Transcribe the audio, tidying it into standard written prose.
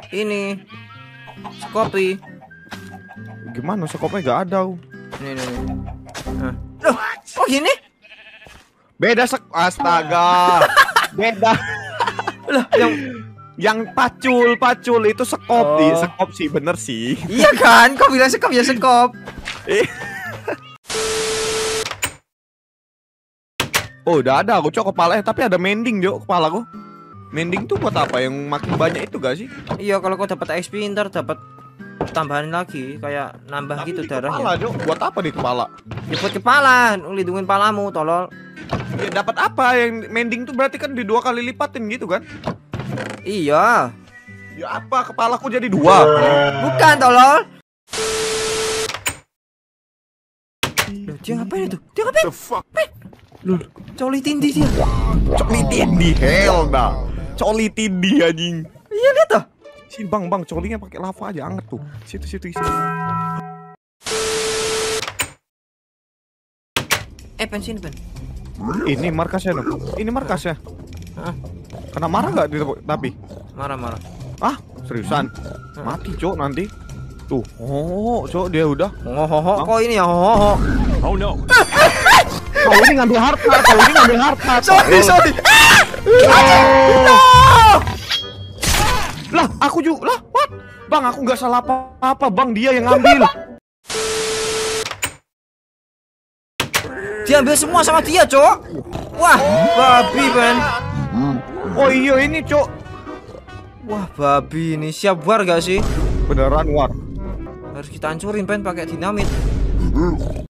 ini kopi. Gimana skopnya gak ada. Nih. Loh, kok gini? Beda astaga. Beda. Lah, yang pacul itu skop skop sih, bener sih. iya kan? Kok bilang skop ya skop. Oh, udah ada aku cok kepala, tapi ada mending Jo kepala aku. Mending tuh buat apa? Yang makin banyak itu gak sih? Iya, kalau kau dapat XP ntar dapat tambahan lagi, kayak nambah Tapi gitu di kepala, darahnya. Jo. Buat apa di kepala? Ya buat kepala, lindungin palamu, tolol. Ya dapat apa? Yang mending tuh berarti kan di 2 kali lipatin gitu kan? Iya. Ya apa? Kepalaku jadi 2. Bukan, tolol. Loh, dia ngapain itu? Dia ngapain? The fuck? Loh, coli tindi dia. Coli tindi, hell dah. Coli tindi anjing. Iya, lihat tuh. Si bang, colinya pakai lava aja anget tuh. Situ. Pensin, pen. Ini markasnya dong. Ini markasnya. Hah? Kena marah nggak tapi? Marah. Ah, seriusan? Mati cok nanti. Tuh, cok dia udah. Kok ini ya hoho. Oh no. Kau ini ngambil harta. Sorry. No! Lah, aku juga. Lah, what? Bang, aku nggak salah apa-apa. Bang, dia yang ngambil. Diambil semua sama dia, Cok. Wah, babi, Ben. Oh iya ini, Cok. Wah, babi ini siap war gak sih? Beneran war. Harus kita hancurin, Ben, pakai dinamit.